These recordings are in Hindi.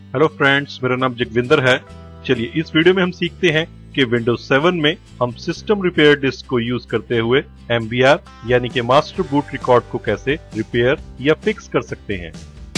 हेलो फ्रेंड्स, मेरा नाम जगविंदर है। चलिए इस वीडियो में हम सीखते हैं कि विंडोज 7 में हम सिस्टम रिपेयर डिस्क को यूज करते हुए MBR यानी कि मास्टर बूट रिकॉर्ड को कैसे रिपेयर या फिक्स कर सकते हैं।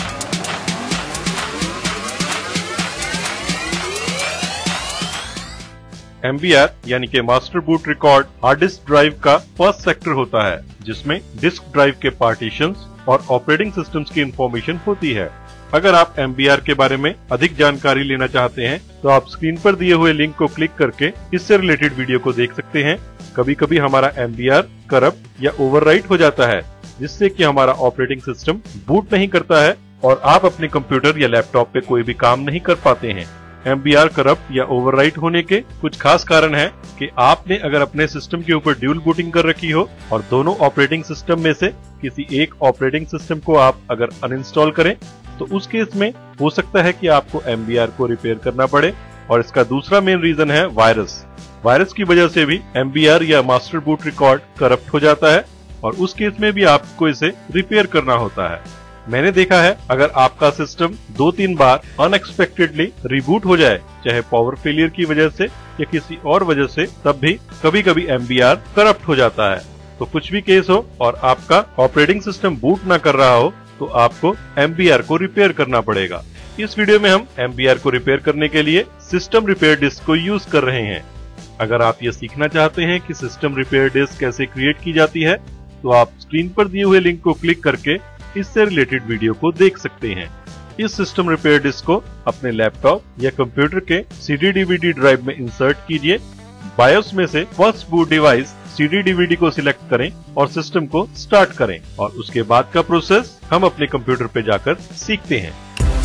MBR यानी कि master boot record hard disk drive का फर्स्ट सेक्टर होता है, जिसमें डिस्क ड्राइव के पार्टीशंस और ऑपरेटिंग सिस्टम्स की इंफॉर्मेशन होती है। अगर आप MBR के बारे में अधिक जानकारी लेना चाहते हैं तो आप स्क्रीन पर दिए हुए लिंक को क्लिक करके इससे रिलेटेड वीडियो को देख सकते हैं। कभी कभी हमारा MBR करप्ट या ओवरराइट हो जाता है, जिससे कि हमारा ऑपरेटिंग सिस्टम बूट नहीं करता है और आप अपने कंप्यूटर या लैपटॉप पे कोई भी काम नहीं कर पाते हैं। MBR करप्ट या ओवरराइट होने के कुछ खास कारण है कि आपने अगर अपने सिस्टम के ऊपर ड्यूल बूटिंग कर रखी हो और दोनों ऑपरेटिंग सिस्टम में से किसी एक ऑपरेटिंग सिस्टम को आप अगर अनइंस्टॉल करें तो उस केस में हो सकता है कि आपको MBR को रिपेयर करना पड़े। और इसका दूसरा मेन रीजन है वायरस की वजह से भी MBR या मास्टर बूट रिकॉर्ड करप्ट हो जाता है और उस केस में भी आपको इसे रिपेयर करना होता है। मैंने देखा है अगर आपका सिस्टम 2-3 बार अनएक्सपेक्टेडली रिबूट हो जाए, चाहे पावर फेलियर की वजह से या किसी और वजह से, तब भी कभी कभी MBR करप्ट हो जाता है। तो कुछ भी केस हो और आपका ऑपरेटिंग सिस्टम बूट ना कर रहा हो तो आपको MBR को रिपेयर करना पड़ेगा। इस वीडियो में हम MBR को रिपेयर करने के लिए सिस्टम रिपेयर डिस्क को यूज कर रहे हैं। अगर आप ये सीखना चाहते हैं कि सिस्टम रिपेयर डिस्क कैसे क्रिएट की जाती है तो आप स्क्रीन पर दिए हुए लिंक को क्लिक करके इससे रिलेटेड वीडियो को देख सकते हैं। इस सिस्टम रिपेयर डिस्क को अपने लैपटॉप या कंप्यूटर के CD/DVD ड्राइव में इंसर्ट कीजिए। बायोस में से फर्स्ट बूट डिवाइस CD/DVD को सिलेक्ट करें और सिस्टम को स्टार्ट करें और उसके बाद का प्रोसेस हम अपने कंप्यूटर पे जाकर सीखते हैं।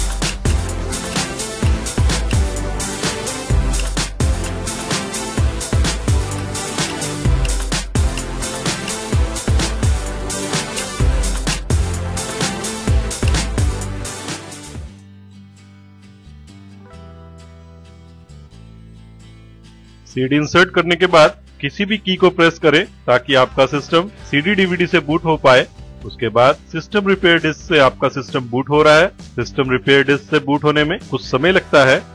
CD इंसर्ट करने के बाद किसी भी की को प्रेस करें ताकि आपका सिस्टम CD/DVD से बूट हो पाए। उसके बाद सिस्टम रिपेयर डिस्क से आपका सिस्टम बूट हो रहा है। सिस्टम रिपेयर डिस्क से बूट होने में कुछ समय लगता है।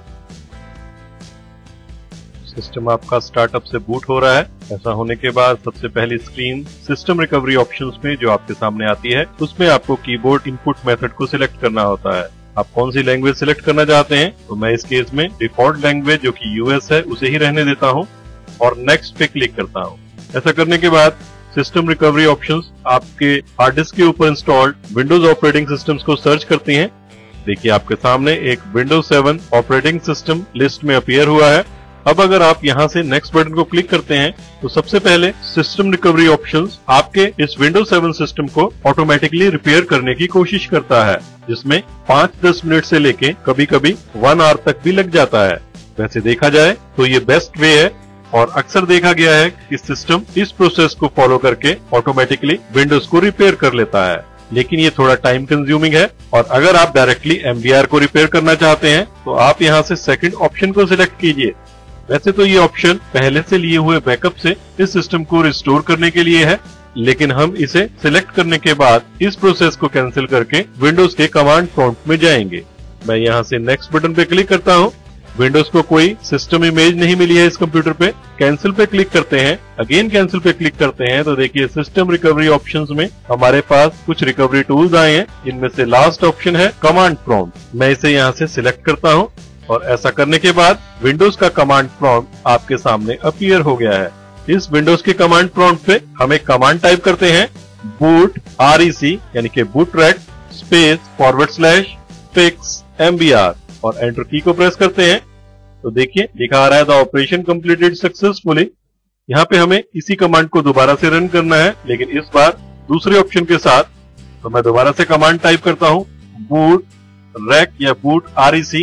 सिस्टम आपका स्टार्टअप से बूट हो रहा है। ऐसा होने के बाद सबसे पहली स्क्रीन सिस्टम रिकवरी ऑप्शंस में जो आपके सामने आती है, उसमें आपको कीबोर्ड इनपुट मेथड को सिलेक्ट करना होता है। आप कौन सी लैंग्वेज सिलेक्ट करना चाहते हैं, तो मैं इस केस में डिफॉल्ट लैंग्वेज जो कि US है उसे ही रहने देता हूं और नेक्स्ट पे क्लिक करता हूं। ऐसा करने के बाद सिस्टम रिकवरी ऑप्शंस आपके हार्ड डिस्क के ऊपर इंस्टॉल्ड विंडोज ऑपरेटिंग सिस्टम्स को सर्च करती हैं। देखिए आपके सामने एक विंडोज 7 ऑपरेटिंग सिस्टम लिस्ट में अपीयर हुआ है। अब अगर आप यहां से नेक्स्ट बटन को क्लिक करते हैं तो सबसे पहले सिस्टम रिकवरी ऑप्शंस आपके इस विंडोज 7 सिस्टम को ऑटोमेटिकली रिपेयर करने की कोशिश करता है, जिसमें 5-10 मिनट से लेके कभी कभी 1 आवर तक भी लग जाता है। वैसे देखा जाए तो ये बेस्ट वे है और अक्सर देखा गया है कि सिस्टम इस प्रोसेस को फॉलो करके ऑटोमेटिकली विंडोज को रिपेयर कर लेता है, लेकिन ये थोड़ा टाइम कंज्यूमिंग है। और अगर आप डायरेक्टली MBR को रिपेयर करना चाहते हैं तो आप यहाँ से सेकंड ऑप्शन को सिलेक्ट कीजिए। वैसे तो ये ऑप्शन पहले से लिए हुए बैकअप से इस सिस्टम को रिस्टोर करने के लिए है, लेकिन हम इसे सिलेक्ट करने के बाद इस प्रोसेस को कैंसिल करके विंडोज के कमांड प्रॉम्प्ट में जाएंगे। मैं यहाँ से नेक्स्ट बटन पे क्लिक करता हूँ। विंडोज को कोई सिस्टम इमेज नहीं मिली है इस कंप्यूटर पे। कैंसिल पे क्लिक करते हैं, अगेन कैंसिल पे क्लिक करते हैं तो देखिए सिस्टम रिकवरी ऑप्शंस में हमारे पास कुछ रिकवरी टूल्स आए हैं। इनमें से लास्ट ऑप्शन है कमांड प्रॉम्प्ट। मैं इसे यहाँ से सिलेक्ट करता हूँ और ऐसा करने के बाद विंडोज का कमांड प्रॉम्प्ट आपके सामने अपीयर हो गया है। इस विंडोज के कमांड प्रॉम्प्ट पे हम एक कमांड टाइप करते हैं, boot REC यानी कि bootrec स्पेस /fix MBR और एंटर की को प्रेस करते हैं तो देखिए लिखा आ रहा है द ऑपरेशन कंप्लीटेड सक्सेसफुली। यहाँ पे हमें इसी कमांड को दोबारा से रन करना है, लेकिन इस बार दूसरे ऑप्शन के साथ। तो मैं दोबारा से कमांड टाइप करता हूँ, bootrec या boot REC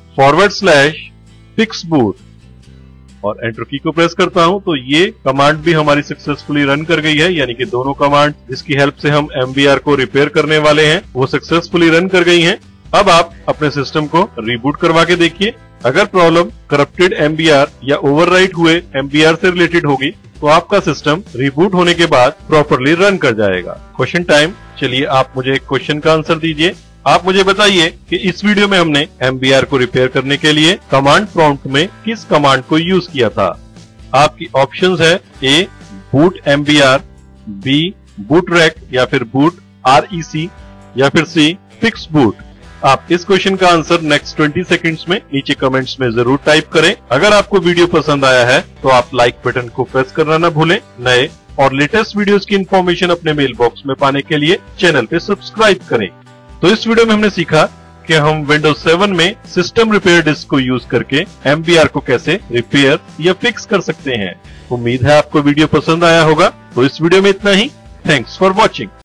/fix boot और एंटर की को प्रेस करता हूं तो ये कमांड भी हमारी सक्सेसफुली रन कर गई है। यानी कि दोनों कमांड जिसकी हेल्प से हम MBR को रिपेयर करने वाले हैं वो सक्सेसफुली रन कर गई हैं। अब आप अपने सिस्टम को रिबूट करवा के देखिए। अगर प्रॉब्लम करप्टेड MBR या ओवरराइट हुए MBR से रिलेटेड होगी तो आपका सिस्टम रिबूट होने के बाद प्रॉपर्ली रन कर जाएगा। Question time. चलिए आप मुझे एक क्वेश्चन का आंसर दीजिए। आप मुझे बताइए कि इस वीडियो में हमने MBR को रिपेयर करने के लिए कमांड प्रॉम्प्ट में किस कमांड को यूज किया था। आपकी ऑप्शंस है A boot MBR, B boot rec या फिर boot REC या फिर C fix boot। आप इस क्वेश्चन का आंसर नेक्स्ट 20 सेकंड्स में नीचे कमेंट्स में जरूर टाइप करें। अगर आपको वीडियो पसंद आया है तो आप लाइक बटन को प्रेस करना न भूलें। नए और लेटेस्ट वीडियोस की इंफॉर्मेशन अपने मेल बॉक्स में पाने के लिए चैनल पे सब्सक्राइब करें। तो इस वीडियो में हमने सीखा कि हम विंडोज 7 में सिस्टम रिपेयर डिस्क को यूज करके MBR को कैसे रिपेयर या फिक्स कर सकते हैं। उम्मीद है आपको वीडियो पसंद आया होगा। तो इस वीडियो में इतना ही। Thanks for watching.